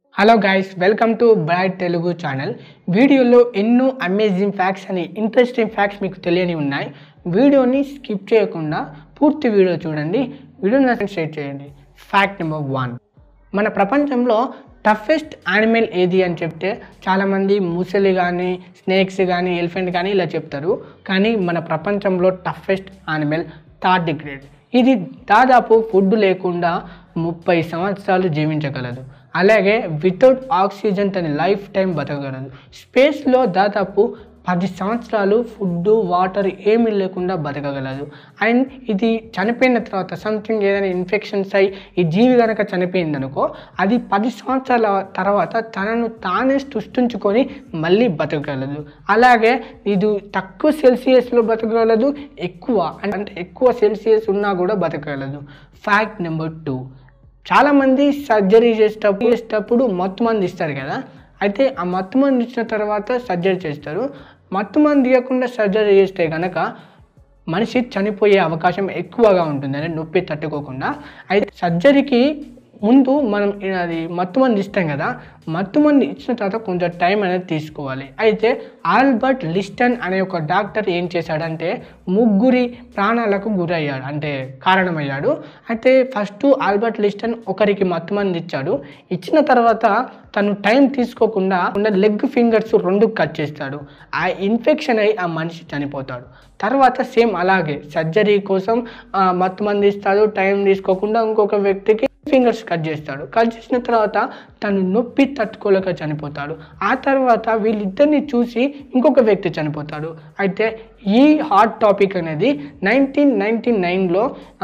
Hello guys, welcome to bright Telugu channel. వీడియోలో ఎన్నో amazing facts అని ఇంట్రెస్టింగ్ ఫ్యాక్ట్స్ మీకు తెలియని ఉన్నాయి. వీడియోని స్కిప్ చేయకుండా పూర్తి వీడియో చూడండి. వీడియోని షేర్ చేయండి. ఫ్యాక్ట్ నెంబర్ 1, మన ప్రపంచంలో టఫెస్ట్ యానిమల్ ఏది అని చెప్తే చాలామంది ముసలి కానీ, స్నేక్స్ కానీ, ఎలిఫెంట్ కానీ ఇలా చెప్తారు. కానీ మన ప్రపంచంలో టఫెస్ట్ యానిమల్ టార్డిగ్రేడ్. ఇది దాదాపు ఫుడ్ లేకుండా 30 సంవత్సరాలు జీవించగలదు. అలాగే వితౌట్ ఆక్సిజన్ తన లైఫ్ టైం బతకగలదు. స్పేస్లో దాదాపు 10 సంవత్సరాలు ఫుడ్, వాటర్ ఏమీ లేకుండా బతకగలదు. అండ్ ఇది చనిపోయిన తర్వాత సంథింగ్ ఏదైనా ఇన్ఫెక్షన్స్ అయ్యి ఈ జీవి కనుక చనిపోయిందనుకో, అది 10 సంవత్సరాల తర్వాత తనను తానే సృష్టించుకొని మళ్ళీ బతకగలదు. అలాగే ఇది తక్కువ సెల్సియస్లో బతకగలదు, ఎక్కువ సెల్సియస్ ఉన్నా కూడా బతకగలదు. ఫ్యాక్ట్ నెంబర్ 2, చాలామంది సర్జరీ చేసేటప్పుడు మత్తు మంది ఇస్తారు కదా. అయితే ఆ మత్తు మంది ఇచ్చిన తర్వాత సర్జరీ చేస్తారు. మత్తు మంది ఇవ్వకుండా సర్జరీ చేస్తే కనుక మనిషి చనిపోయే అవకాశం ఎక్కువగా ఉంటుంది, అంటే నొప్పి తట్టుకోకుండా. అయితే సర్జరీకి ముందు మనం అది మత్తు మంది ఇస్తాం కదా, మత్తు మంది ఇచ్చిన తర్వాత కొంచెం టైం అనేది తీసుకోవాలి. అయితే ఆల్బర్ట్ లిస్టన్ అనే ఒక డాక్టర్ ఏం చేశాడంటే 3 ప్రాణాలకు గురయ్యాడు, అంటే కారణమయ్యాడు. అయితే ఫస్ట్ ఆల్బర్ట్ లిస్టన్ ఒకరికి మత్తు మంది ఇచ్చాడు. ఇచ్చిన తర్వాత తను టైం తీసుకోకుండా లెగ్ ఫింగర్స్ 2 కట్ చేస్తాడు. ఆ ఇన్ఫెక్షన్ అయ్యి ఆ మనిషి చనిపోతాడు. తర్వాత సేమ్ అలాగే సర్జరీ కోసం మత్తు మంది ఇస్తాడు, టైం తీసుకోకుండా ఇంకొక వ్యక్తికి ఫింగర్స్ కట్ చేస్తాడు. కట్ చేసిన తర్వాత తను నొప్పి తట్టుకోలేక చనిపోతాడు. ఆ తర్వాత వీళ్ళిద్దరిని చూసి ఇంకొక వ్యక్తి చనిపోతాడు. అయితే ఈ హాట్ టాపిక్ అనేది 1999లో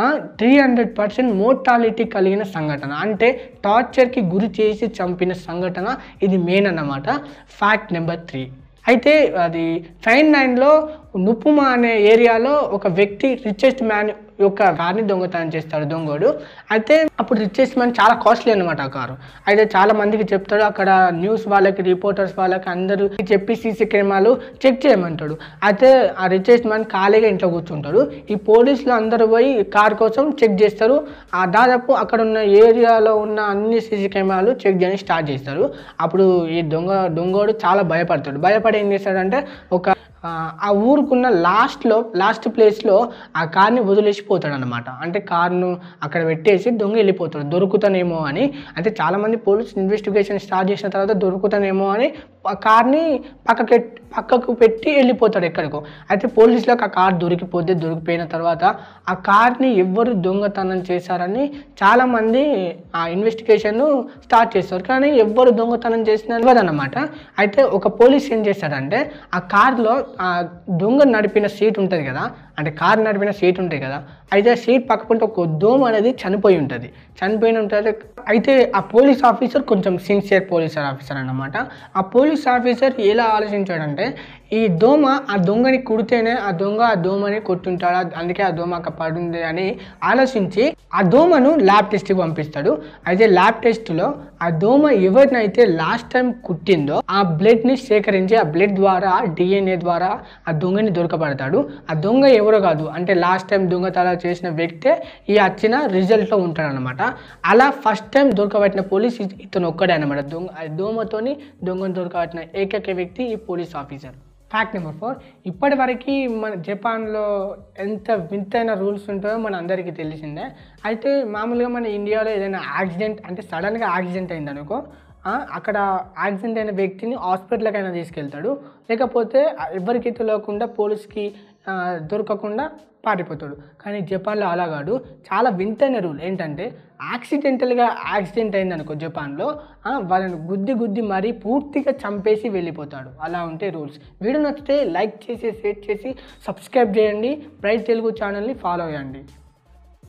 300% మోర్టాలిటీ కలిగిన సంఘటన, అంటే టార్చర్కి గురి చేసి చంపిన సంఘటన ఇది మెయిన్ అన్నమాట. ఫ్యాక్ట్ నెంబర్ 3, అయితే అది ఫైన్ 9లో నుపుమా అనే ఏరియాలో ఒక వ్యక్తి రిచెస్ట్ మ్యాన్ యొక్క కార్ని దొంగతనం చేస్తాడు దొంగోడు. అయితే అప్పుడు రిచెస్ట్ మ్యాన్ చాలా కాస్ట్లీ అనమాట ఆ కారు. అయితే చాలా మందికి చెప్తాడు, అక్కడ న్యూస్ వాళ్ళకి, రిపోర్టర్స్ వాళ్ళకి అందరూ చెప్పి సీసీ కెమెరాలు చెక్ చేయమంటాడు. అయితే ఆ రిచెస్ట్ మ్యాన్ ఖాళీగా ఇంట్లో కూర్చుంటాడు. ఈ పోలీసులు అందరూ పోయి కార్ కోసం చెక్ చేస్తారు. దాదాపు అక్కడ ఉన్న ఏరియాలో ఉన్న అన్ని సీసీ కెమెరాలు చెక్ చేయడానికి స్టార్ట్ చేస్తారు. అప్పుడు ఈ దొంగోడు చాలా భయపడతాడు. భయపడి ఏం చేస్తాడంటే ఆ ఊరుకున్న లాస్ట్ ప్లేస్లో ఆ కార్ని వదిలేసిపోతాడు అనమాట. అంటే కార్ను అక్కడ పెట్టేసి దొంగ వెళ్ళిపోతాడు దొరుకుతానేమో అని. అయితే చాలామంది పోలీసు ఇన్వెస్టిగేషన్ స్టార్ట్ చేసిన తర్వాత దొరుకుతానేమో అని ఆ కార్ని పక్కకు పెట్టి వెళ్ళిపోతాడు ఎక్కడికో. అయితే పోలీసులకు ఆ కార్ దొరికిపోయిన తర్వాత ఆ కార్ని ఎవరు దొంగతనం చేశారని చాలామంది ఆ ఇన్వెస్టిగేషన్ స్టార్ట్ చేస్తారు. కానీ ఎవరు దొంగతనం చేసిన ఇవ్వదన్నమాట. అయితే ఒక పోలీస్ ఏం చేస్తాడంటే ఆ కార్లో ఆ దొంగ నడిపిన సీట్ ఉంటుంది కదా, అంటే కార్ నడిపిన సీట్ ఉంటుంది కదా, అయితే ఆ సీట్ పక్కకుంటే ఒక దోమ అనేది చనిపోయి ఉంటుంది. అయితే ఆ పోలీస్ ఆఫీసర్ కొంచెం సిన్సియర్ పోలీస్ ఆఫీసర్ అన్నమాట. ఆ పోలీస్ ఆఫీసర్ ఎలా ఆలోచించాడంటే ఈ దోమ ఆ దొంగని కుడితేనే ఆ దోమని కొట్టుంటాడు, అందుకే ఆ దోమ అక్కడ పడుంది అని ఆలోచించి ఆ దోమను ల్యాబ్ టెస్ట్కి పంపిస్తాడు. అయితే ల్యాబ్ టెస్ట్లో ఆ దోమ ఎవరినైతే లాస్ట్ టైం కుట్టిందో ఆ బ్లడ్ని సేకరించి ఆ బ్లడ్ ద్వారా DNA ద్వారా ఆ దొంగని దొరకబడతాడు. ఆ దొంగ ఎవరో కాదు, అంటే లాస్ట్ టైం దొంగతనాలు చేసిన వ్యక్తే ఈ వచ్చిన రిజల్ట్లో ఉంటాడు అనమాట. అలా ఫస్ట్ టైం దొరకబట్టిన పోలీస్ ఇతను ఒక్కడే అనమాట. దోమతోని దొంగను దొరకబట్టిన ఏకైక వ్యక్తి ఈ పోలీస్ ఆఫీసర్. ఫ్యాక్ట్ నెంబర్ 4, ఇప్పటి వరకు మన జపాన్లో ఎంత వింతైన రూల్స్ ఉంటాయో మన అందరికీ తెలిసిందే. అయితే మామూలుగా మన ఇండియాలో ఏదైనా యాక్సిడెంట్, అంటే సడన్గా యాక్సిడెంట్ అయింది అనుకో, అక్కడ యాక్సిడెంట్ అయిన వ్యక్తిని హాస్పిటల్కైనా తీసుకెళ్తాడు, లేకపోతే ఎవరికి తెలియకుండా పోలీస్కి దొరకకుండా పారిపోతాడు. కానీ జపాన్లో అలా కాదు. చాలా వింతైన రూల్ ఏంటంటే యాక్సిడెంటల్గా యాక్సిడెంట్ అయిందనుకో జపాన్లో, వాళ్ళని గుద్ది మరీ పూర్తిగా చంపేసి వెళ్ళిపోతాడు. అలా ఉంటే రూల్స్. వీడియో నచ్చితే లైక్ చేసి, షేర్ చేసి, సబ్స్క్రైబ్ చేయండి. బ్రైట్ తెలుగు ఛానల్ని ఫాలో అయ్యండి.